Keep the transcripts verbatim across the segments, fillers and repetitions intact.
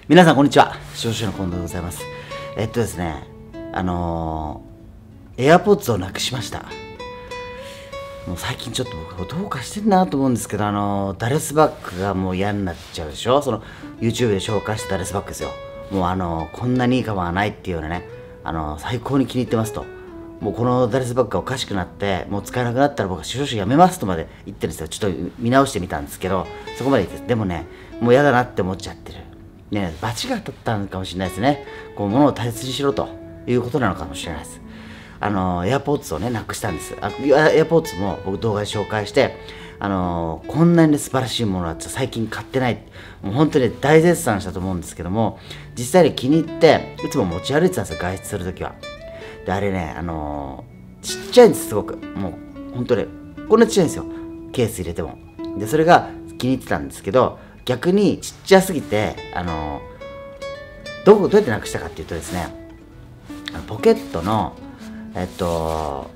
皆さんこんにちは。少々の近藤でございます。えっとですね、あのー、AirPods をなくしました。もう最近ちょっと僕どうかしてんなと思うんですけど、あのー、ダレスバッグがもう嫌になっちゃうでしょ。その YouTube で紹介したダレスバッグですよ。もうあのー、こんなにいいカバンはないっていうようなね、あのー、最高に気に入ってますと。もうこのダレスバッグがおかしくなって、もう使えなくなったら僕は少々やめますとまで言ってるんですよ。ちょっと見直してみたんですけど、そこまで言って、でもね、もう嫌だなって思っちゃってる。ね、罰が当たったのかもしれないですね。こう物を大切にしろということなのかもしれないです。あのエアポーツをねなくしたんです。あエアポーツも僕動画で紹介して、あのこんなに、ね、素晴らしいものは最近買ってない、もう本当に大絶賛したと思うんですけども、実際に気に入っていつも持ち歩いてたんですよ、外出するときは。であれね、あのちっちゃいんです、すごく。もう本当にこんなちっちゃいんですよ、ケース入れても。でそれが気に入ってたんですけど、逆にちっちゃすぎて、あのどこどうやってなくしたかっていうとですね、あのポケットのえっと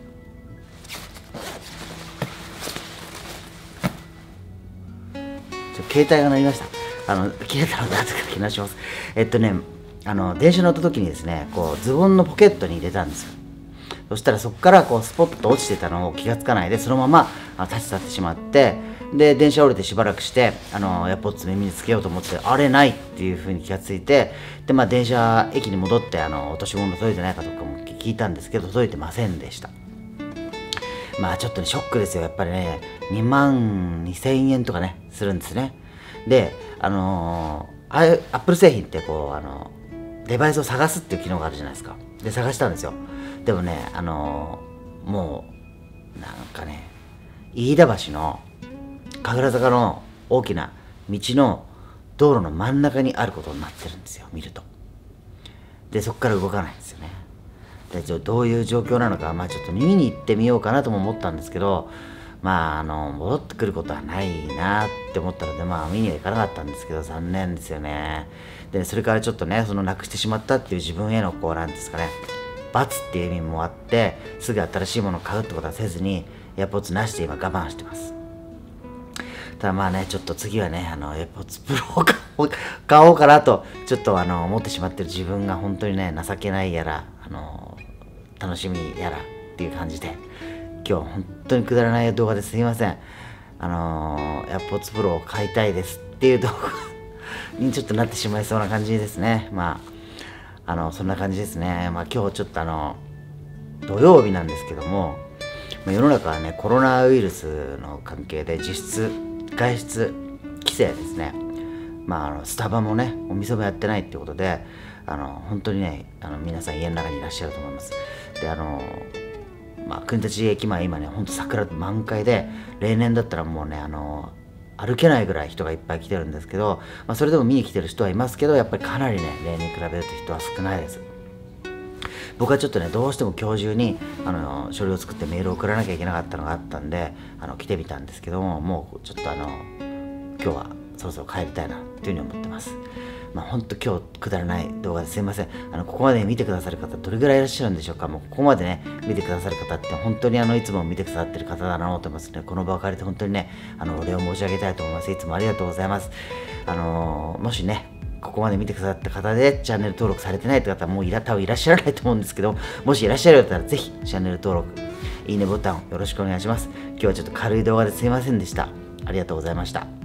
ちょ携帯が鳴りました。あの切れたので後から気がします。えっとねあの電車乗った時にですね、こうズボンのポケットに入れたんですよ。そしたらそこからこうスポッと落ちてたのを気がつかないで、そのままあ立ち去ってしまって、で電車降りてしばらくして、あのエアポッツ耳につけようと思って、あれないっていうふうに気がついて、でまあ電車駅に戻って、あの落とし物届いてないかとかも聞いたんですけど、届いてませんでした。まあちょっとねショックですよ。やっぱりねにまんにせんえんとかねするんですね。であのー、アップル製品ってこうあのデバイスを探すっていう機能があるじゃないですか。で探したんですよ。でもねあのー、もうなんかね飯田橋の神楽坂の大きな道の道路の真ん中にあることになってるんですよ、見ると。でそこから動かないんですよね。でどういう状況なのか、まあちょっと見に行ってみようかなとも思ったんですけど、まああの戻ってくることはないなって思ったので、まあ見には行かなかったんですけど、残念ですよね。でそれからちょっとね、そのなくしてしまったっていう自分へのこうなんですかね、罰っていう意味もあって、すぐ新しいものを買うってことはせずに、エアポッツなしで今我慢してます。ただまあね、ちょっと次はね、あのエアポッツプロを買おうかなとちょっとあの思ってしまってる自分が本当にね、情けないやら、あの楽しみやらっていう感じで、今日は本当にくだらない動画ですいません。あのエアポッツプロを買いたいですっていう動画にちょっとなってしまいそうな感じですね。まああのそんな感じですね。まあ今日ちょっとあの土曜日なんですけども、世の中はねコロナウイルスの関係で実質外出規制ですね。まあ、あのスタバもねお店もやってないっていうことで、あの本当にねあの皆さん家の中にいらっしゃると思います。であのまあ国立駅前今ねほんと桜満開で、例年だったらもうねあの歩けないぐらい人がいっぱい来てるんですけど、まあ、それでも見に来てる人はいますけど、やっぱりかなりね例年に比べると人は少ないです。僕はちょっとねどうしても今日中にあの書類を作ってメールを送らなきゃいけなかったのがあったんで、あの来てみたんですけども、もうちょっとあの今日はそろそろ帰りたいなというふうに思ってます。まあ本当今日くだらない動画ですいません。あのここまで見てくださる方どれぐらいいらっしゃるんでしょうか。もうここまでね見てくださる方って本当にあのいつも見てくださってる方だなと思いますね。この場を借りて本当にねあのお礼を申し上げたいと思います。いつもありがとうございます。あのー、もしねここまで見てくださった方でチャンネル登録されてないという方はもういら多分いらっしゃらないと思うんですけど、もしいらっしゃるようだったらぜひチャンネル登録、いいねボタンをよろしくお願いします。今日はちょっと軽い動画ですいませんでした。ありがとうございました。